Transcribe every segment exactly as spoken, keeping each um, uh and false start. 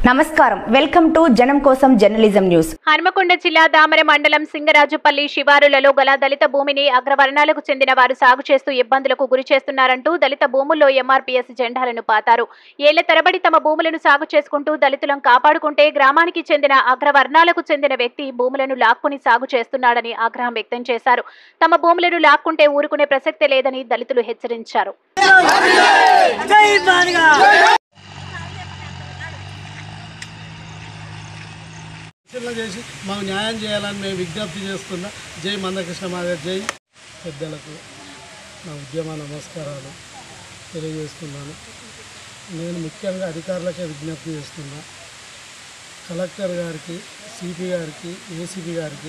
నమస్కారం welcome to జనం కోసం జర్నలిజం న్యూస్. హన్మకొండ జిల్లా దామర మండలం సింగరాజుపల్లి శివారులలో గల దళిత భూమిని అగ్రవర్ణాలకు చెందిన వారు సాగు చేస్తూ ఇబ్బందులకు గురి చేస్తున్నారంటూ దళిత భూముల్లో ఎంఆర్పీఎస్ జెండాలను పాతారు. ఏళ్ల తరబడి తమ భూములను సాగు చేసుకుంటూ దళితులను కాపాడుకుంటే గ్రామానికి చెందిన అగ్రవర్ణాలకు చెందిన వ్యక్తి భూములను లాక్కుని సాగు చేస్తున్నాడని ఆగ్రహం వ్యక్తం చేశారు. తమ భూములను లాక్కుంటే ఊరుకునే ప్రసక్తే లేదని దళితులు హెచ్చరించారు. చేసి మాకు న్యాయం చేయాలని మేము విజ్ఞప్తి చేస్తున్నా. జై మందకృష్ణ మాదేవ్. జై పెద్దలకు నా ఉద్యమ నమస్కారాలు తెలియజేస్తున్నాను. నేను ముఖ్యంగా అధికారులకే విజ్ఞప్తి చేస్తున్నా. కలెక్టర్ గారికి, సిపి గారికి, ఏసీపీ గారికి,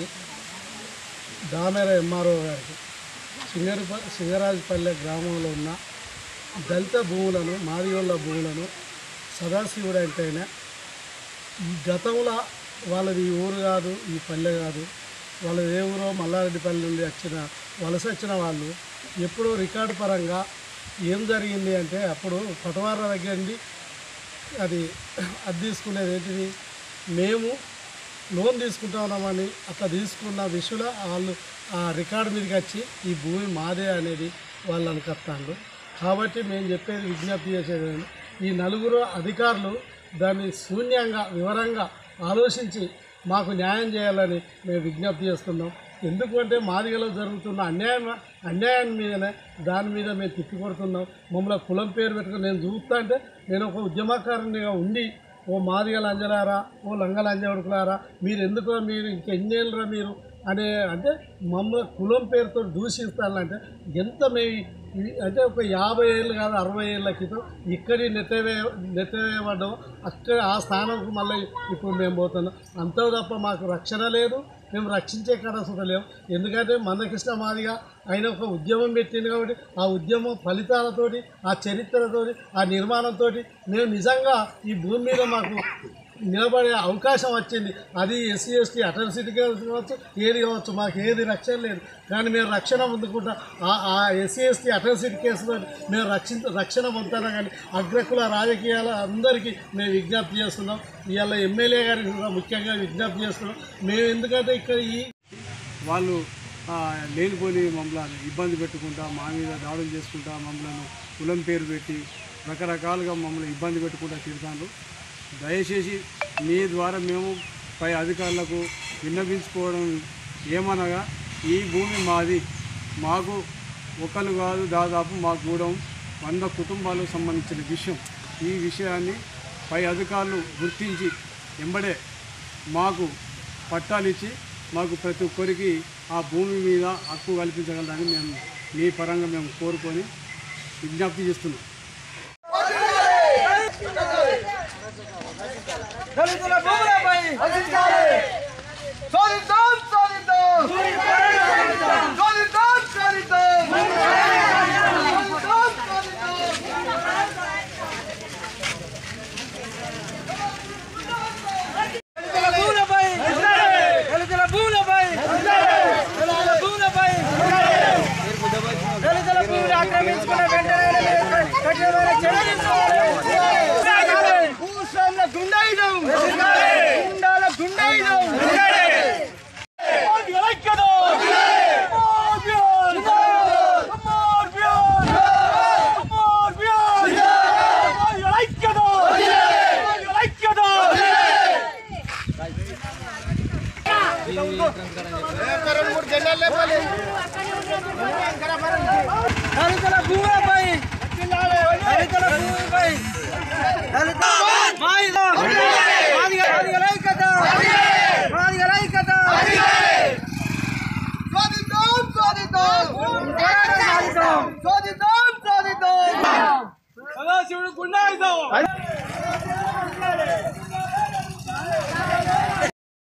దామెర ఎంఆర్ఓ గారికి సింగరి సింగరాజుపల్లె గ్రామంలో ఉన్న దళిత భూములను, మాదిగోళ్ళ భూములను సదాశివుడు అంటేనే ఈ గతంలో వాళ్ళది ఈ ఊరు కాదు, ఈ పల్లె కాదు, వాళ్ళది ఏ ఊరో మల్లారెడ్డిపల్లి నుండి వచ్చిన వలస వచ్చిన వాళ్ళు ఎప్పుడో రికార్డు పరంగా ఏం జరిగింది అంటే అప్పుడు పటవార దగ్గర నుండి అది అది తీసుకునేది ఏంటిది, మేము లోన్ తీసుకుంటామని అట్లా తీసుకున్న విషయంలో వాళ్ళు ఆ రికార్డు మీదకి వచ్చి ఈ భూమి మాదే అనేది వాళ్ళు అనుకొస్తాండు. కాబట్టి మేము చెప్పేది, విజ్ఞప్తి చేసేది, ఈ నలుగురు అధికారులు దాన్ని శూన్యంగా వివరంగా ఆలోచించి మాకు న్యాయం చేయాలని మేము విజ్ఞప్తి చేస్తున్నాం. ఎందుకంటే మాదిగలో జరుగుతున్న అన్యాయం అన్యాయం మీదనే దాని మీద మేము తిప్పికొడుతున్నాం. మమ్మల్ని కులం పేరు పెట్టుకుని నేను చూస్తా అంటే నేను ఒక ఉద్యమకారునిగా ఉండి, ఓ మాదిగల అంజలారా, ఓ లంగల అంజవడుకులారా, మీరు ఎందుకో మీరు ఇంకెన్నేళ్ళరా మీరు అనే అంటే మమ్మల్ని కులం పేరుతో దూషిస్తానంటే ఎంత మేము అంటే ఒక యాభై ఏళ్ళు కాదు అరవై ఏళ్ళ క్రితం ఇక్కడి నెట్టవే నెట్టవేయబడ్డాం. అక్కడ ఆ స్థానంకు మళ్ళీ ఇప్పుడు మేము పోతున్నాం. అంతే తప్ప మాకు రక్షణ లేదు, మేము రక్షించే కడసత లేవు. ఎందుకంటే మందకృష్ణ మాదిగా ఆయన ఒక ఉద్యమం పెట్టింది కాబట్టి ఆ ఉద్యమం ఫలితాలతోటి, ఆ చరిత్రతోటి, ఆ నిర్మాణంతో మేము నిజంగా ఈ భూమి మీద మాకు నిలబడే అవకాశం వచ్చింది. అది ఎస్సీ ఎస్టీ అట్రాసిటీ కావచ్చు, ఏది కావచ్చు, మాకు ఏది రక్షణ లేదు. కానీ మేము రక్షణ పొందుకుంటా ఆ ఎస్సీ ఎస్టీ అట్రాసిటీ కేసులో మేము రక్షించ రక్షణ పొందుతున్నాం. కానీ అగ్రకుల రాజకీయాల అందరికీ మేము విజ్ఞప్తి చేస్తున్నాం. ఇవాళ ఎమ్మెల్యే గారికి కూడా ముఖ్యంగా విజ్ఞప్తి చేస్తున్నాం. మేము ఎందుకంటే ఇక్కడ ఈ వాళ్ళు లేనిపోని మమ్మల్ని ఇబ్బంది పెట్టుకుంటా, మా మీద దాడులు చేసుకుంటా, మమ్మల్ని కులం పేరు పెట్టి రకరకాలుగా మమ్మల్ని ఇబ్బంది పెట్టుకుంటా తిరుగుతాను. దయచేసి మీ ద్వారా మేము పై అధికారులకు విన్నవించుకోవడం ఏమనగా, ఈ భూమి మాది, మాకు ఒకరు కాదు దాదాపు మాకు కూడా వంద కుటుంబాలకు సంబంధించిన విషయం. ఈ విషయాన్ని పై అధికారులు గుర్తించి వెంబడే మాకు పట్టాలు ఇచ్చి మాకు ప్రతి ఒక్కరికి ఆ భూమి మీద హక్కు కల్పించగలరని మేము మీ పరంగా మేము కోరుకొని విజ్ఞప్తి చేస్తున్నాం. దళితుల భూములపై సాధిద్దాం సాధిద్దాం సాధిద్దాం సాధిద్దాం సాధిద్దాం దళితుల భూములపై దళితుల భూములపై దళితుల భూములపై దళితుల భూములు ఆక్రమించుకున్న వెంటనే కఠినమైన చర్యలు భూస్వాముల గుండాయిజం గుండాల గుండాయిజం దళితుల భూములపై దళితుల భూమిపై దళిత మాదిగల ఐక్యత మాదిగల ఐక్యత సాధిద్దాం సాధిద్దాం సాధిద్దాం సాధిద్దాం సాధిద్దాం సదాశివుడు గుండాయిజం